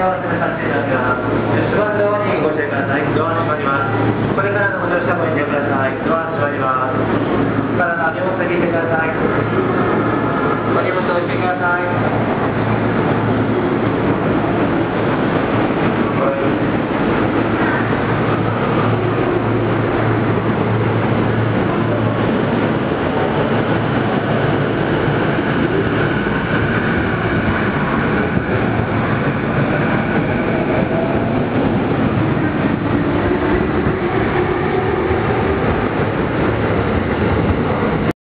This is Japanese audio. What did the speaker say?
をお勧めさせていただきます。出発ドアにご注意ください。ドア閉まります。これからのご乗車ご遠慮ください。ドア閉まります。体にお下げてください。お荷物を置いてください。